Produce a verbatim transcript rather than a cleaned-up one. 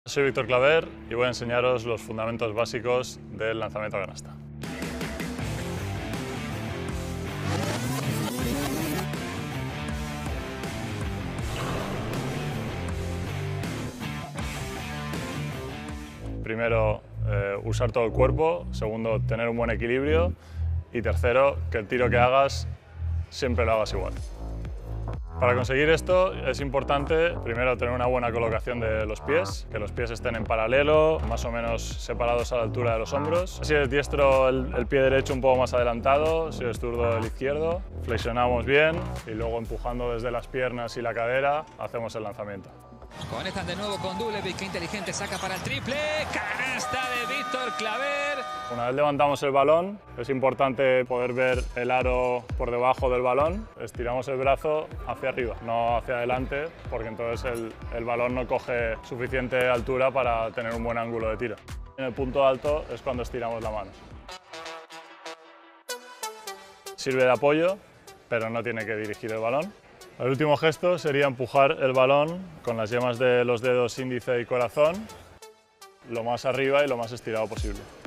Soy Víctor Claver y voy a enseñaros los fundamentos básicos del lanzamiento a canasta. Primero, eh, usar todo el cuerpo. Segundo, tener un buen equilibrio. Y tercero, que el tiro que hagas siempre lo hagas igual. Para conseguir esto es importante primero tener una buena colocación de los pies, que los pies estén en paralelo, más o menos separados a la altura de los hombros. Si eres diestro, el, el pie derecho un poco más adelantado, si eres zurdo, el izquierdo. Flexionamos bien y luego empujando desde las piernas y la cadera hacemos el lanzamiento. Conectan de nuevo con Dulevic, que inteligente, saca para el triple, canasta de Víctor Claver. Una vez levantamos el balón, es importante poder ver el aro por debajo del balón. Estiramos el brazo hacia arriba, no hacia adelante, porque entonces el, el balón no coge suficiente altura para tener un buen ángulo de tiro. En el punto alto es cuando estiramos la mano. Sirve de apoyo, pero no tiene que dirigir el balón. El último gesto sería empujar el balón con las yemas de los dedos índice y corazón lo más arriba y lo más estirado posible.